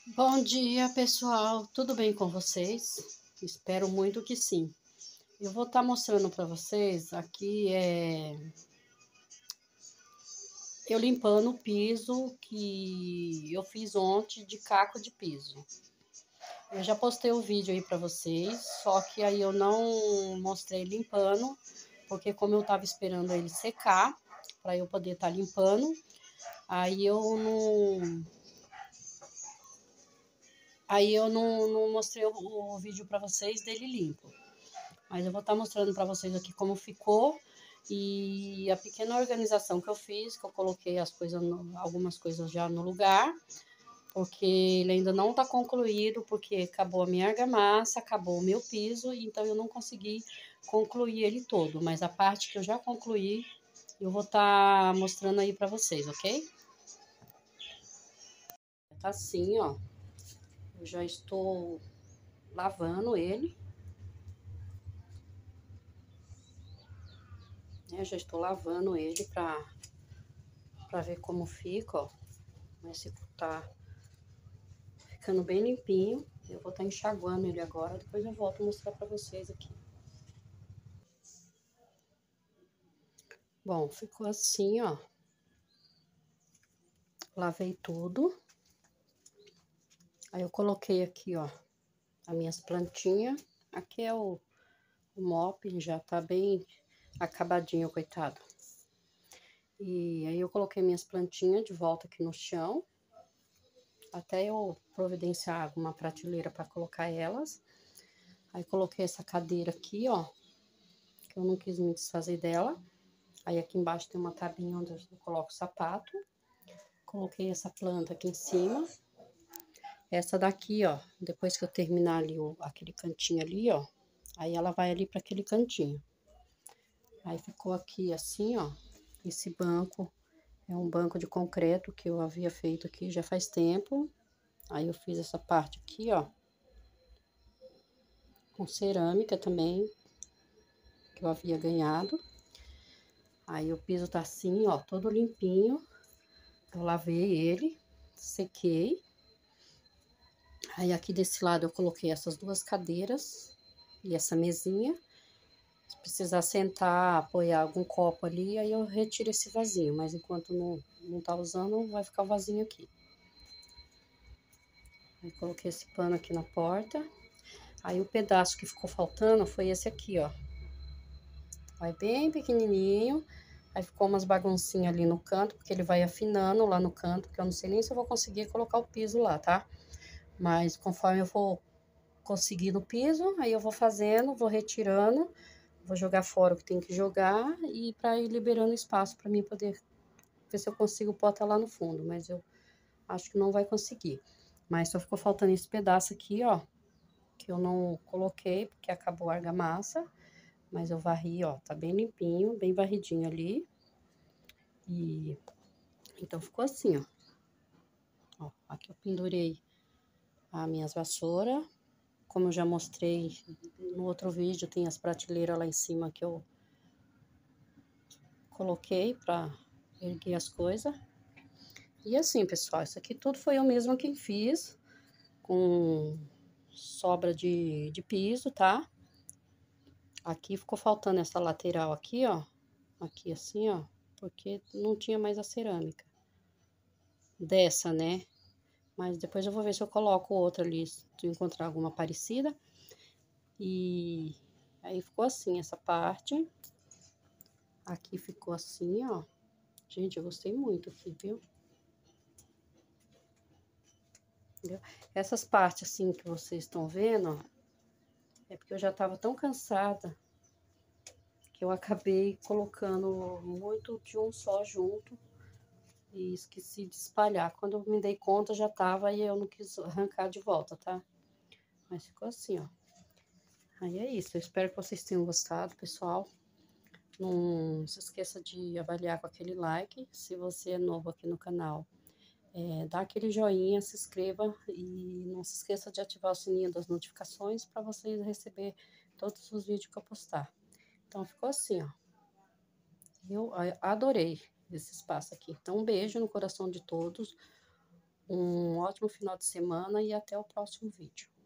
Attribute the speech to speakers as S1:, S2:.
S1: Bom dia, pessoal. Tudo bem com vocês? Espero muito que sim. Eu vou estar mostrando para vocês aqui eu limpando o piso que eu fiz ontem de caco de piso. Eu já postei o vídeo aí para vocês, só que aí eu não mostrei limpando, porque como eu estava esperando ele secar para eu poder estar limpando, aí eu não não mostrei o vídeo para vocês dele limpo. Mas eu vou estar mostrando para vocês aqui como ficou e a pequena organização que eu fiz, que eu coloquei as coisas, algumas coisas já no lugar, porque ele ainda não está concluído, porque acabou a minha argamassa, acabou o meu piso, então eu não consegui concluir ele todo. Mas a parte que eu já concluí, eu vou estar mostrando aí para vocês, ok? Tá assim, ó. Eu já estou lavando ele. Eu já estou lavando ele para ver como fica, ó. Esse tá ficando bem limpinho. Eu vou estar enxaguando ele agora, depois eu volto a mostrar para vocês aqui. Bom, ficou assim, ó. Lavei tudo. Aí eu coloquei aqui, ó, as minhas plantinhas. Aqui é o mop, já tá bem acabadinho, coitado. E aí eu coloquei minhas plantinhas de volta aqui no chão. Até eu providenciar uma prateleira para colocar elas. Aí coloquei essa cadeira aqui, ó, que eu não quis me desfazer dela. Aí aqui embaixo tem uma tabinha onde eu coloco o sapato. Coloquei essa planta aqui em cima. Essa daqui, ó, depois que eu terminar ali aquele cantinho ali, ó, aí ela vai ali para aquele cantinho. Aí ficou aqui assim, ó, esse banco é um banco de concreto que eu havia feito aqui já faz tempo. Aí eu fiz essa parte aqui, ó, com cerâmica também, que eu havia ganhado. Aí o piso tá assim, ó, todo limpinho. Eu lavei ele, sequei. Aí aqui desse lado eu coloquei essas duas cadeiras e essa mesinha. Se precisar sentar, apoiar algum copo ali, aí eu retiro esse vasinho. Mas enquanto não tá usando, vai ficar o vasinho aqui. Aí coloquei esse pano aqui na porta. Aí o pedaço que ficou faltando foi esse aqui, ó. Vai bem pequenininho. Aí ficou umas baguncinhas ali no canto, porque ele vai afinando lá no canto, que eu não sei nem se eu vou conseguir colocar o piso lá, tá? Mas conforme eu for conseguir no piso, aí eu vou fazendo, vou retirando, vou jogar fora o que tem que jogar e para ir liberando espaço para mim poder ver se eu consigo botar lá no fundo, mas eu acho que não vai conseguir. Mas só ficou faltando esse pedaço aqui, ó, que eu não coloquei porque acabou a argamassa, mas eu varri, ó, tá bem limpinho, bem varridinho ali. E então ficou assim, ó. Ó, aqui eu pendurei as minhas vassouras. Como eu já mostrei no outro vídeo, tem as prateleiras lá em cima que eu coloquei para erguer as coisas. E assim, pessoal, isso aqui tudo foi eu mesma quem fiz, com sobra de piso, tá? Aqui ficou faltando essa lateral aqui, ó. Aqui assim, ó, porque não tinha mais a cerâmica. Dessa, né? Mas depois eu vou ver se eu coloco outra ali, se eu encontrar alguma parecida. E aí ficou assim essa parte. Aqui ficou assim, ó. Gente, eu gostei muito aqui, viu? Entendeu? Essas partes assim que vocês estão vendo, ó, é porque eu já tava tão cansada que eu acabei colocando muito de um só junto e esqueci de espalhar. Quando eu me dei conta já tava e eu não quis arrancar de volta, tá? Mas ficou assim, ó. Aí é isso, eu espero que vocês tenham gostado, pessoal. Não se esqueça de avaliar com aquele like. Se você é novo aqui no canal, dá aquele joinha, se inscreva e não se esqueça de ativar o sininho das notificações para vocês receber todos os vídeos que eu postar. Então, ficou assim, ó. Eu adorei esse espaço aqui. Então, um beijo no coração de todos. Um ótimo final de semana e até o próximo vídeo.